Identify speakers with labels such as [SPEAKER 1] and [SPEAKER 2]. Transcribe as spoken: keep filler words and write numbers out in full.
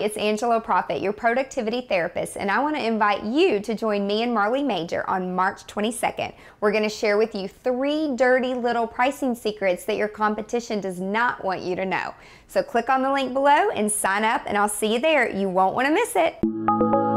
[SPEAKER 1] it's Angela Profit, your productivity therapist, and I want to invite you to join me and Marley Majcher on March twenty-second. We're going to share with you three dirty little pricing secrets that your competition does not want you to know. So click on the link below and sign up, and I'll see you there. You won't want to miss it.